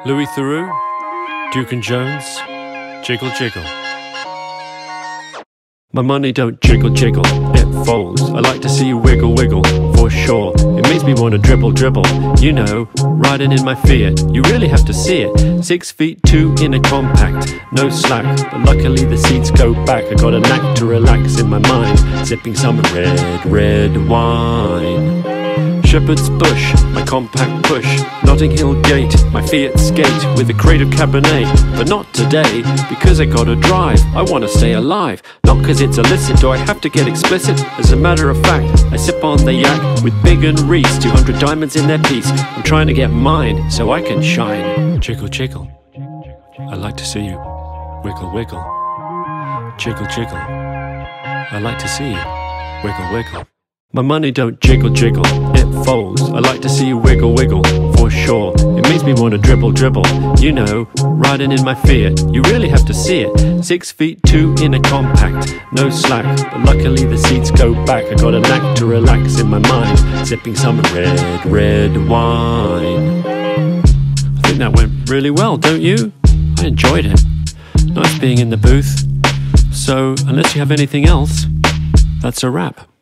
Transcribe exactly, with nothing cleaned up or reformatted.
Louis Theroux, Duke and Jones, jiggle jiggle. My money don't jiggle jiggle, it folds. I like to see you wiggle wiggle, for sure. It makes me want to dribble dribble, you know, riding in my Fiat. You really have to see it. Six feet two in a compact, no slack, but luckily the seats go back. I got a knack to relax in my mind, sipping some red, red wine. Shepherd's Bush, my compact push, Notting Hill Gate, my Fiat skate with a crate of Cabernet. But not today, because I gotta drive, I wanna stay alive. Not cause it's illicit, do I have to get explicit? As a matter of fact, I sip on the yak with Big and Reese, two hundred diamonds in their piece. I'm trying to get mine, so I can shine. Jiggle jiggle, I like to see you wiggle wiggle. Jiggle jiggle, I like to see you wiggle wiggle. My money don't jiggle jiggle, it folds. I like to see you wiggle wiggle, for sure. It makes me want to dribble dribble, you know, riding in my Fiat. You really have to see it. Six feet two in a compact, no slack, but luckily the seats go back. I got a knack to relax in my mind, sipping some red, red wine. I think that went really well, don't you? I enjoyed it. Nice being in the booth. So, unless you have anything else, that's a wrap.